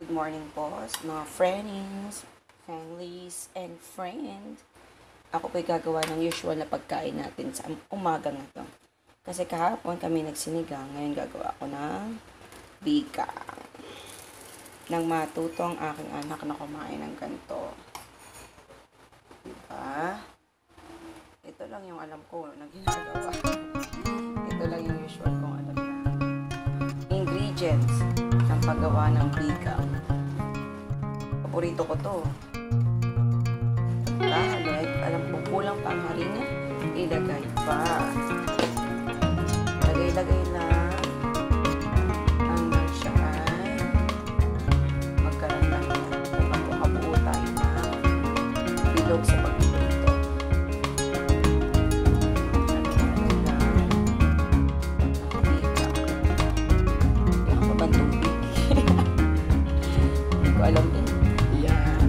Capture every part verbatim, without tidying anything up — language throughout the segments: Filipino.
Good morning po sa mga friends, families, and friend. Ako po'y gagawa ng usual na pagkain natin sa umaga na to. Kasi kahapon kami nagsinigang, ngayon gagawa ako ng bikang. Nang matuto ang aking anak na kumain ng ganito. Diba? Ito lang yung alam ko na ginagawa. Ito lang yung usual kong alam na ingredients ng paggawa ng bikang. Paborito ko to. Kahit alam ko kulang pa ang harina, ilagay pa. Lagay-lagay lang hanggang siya ay magkaroon ng kabuo tayo na bilog sa pagpiprito. Lagay-lagay lang ang bikang. Yung kabantong bikang. Hindi ko alam din. Yan.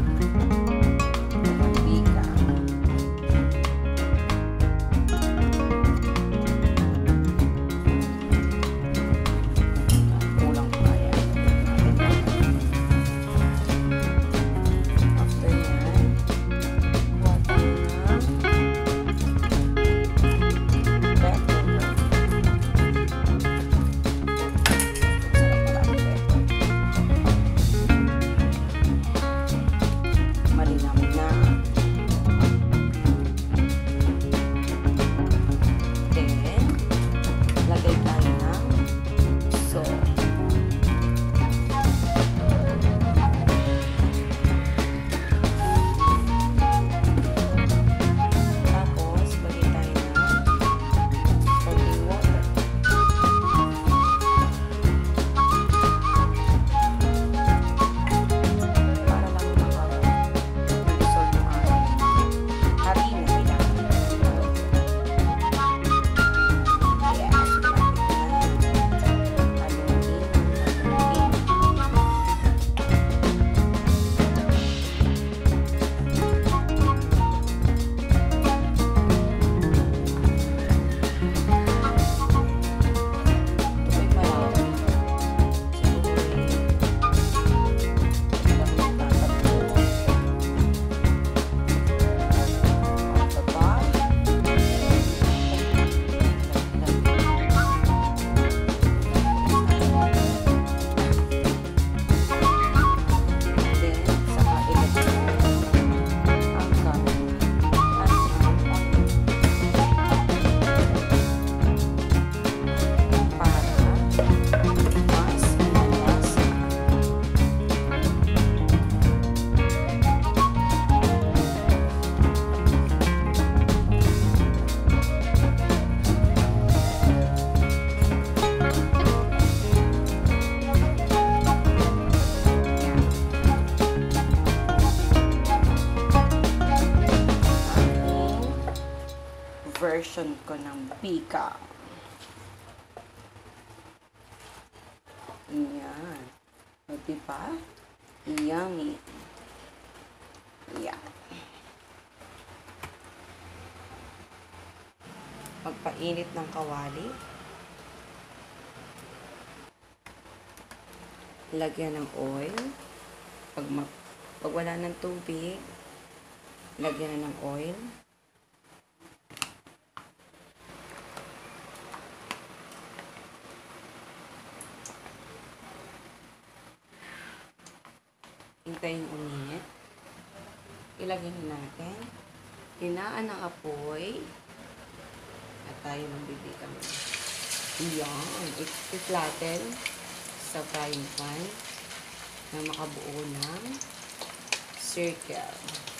Version ko ng bikang. Yan. O, diba? Yummy. Yan. Pagpainit ng kawali. Lagyan ng oil. Pag, pag wala ng tubig, lagyan na ng oil. Hintayin uminit. Ilagay na natin. Hinaan ng apoy. At tayo magbibigay. Yan. I-flatten sa frying pan na makabuo ng circle.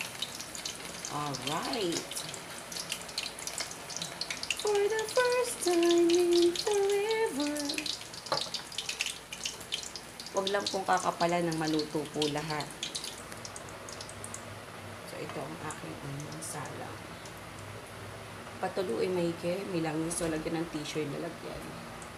Alright. For the first time in forever. Huwag lang pong kakapalan ng maluto po lahat. So, ito ang aking unang salang. Patuluin maigi, milangis, so lagyan ng tissue yung lalagyan.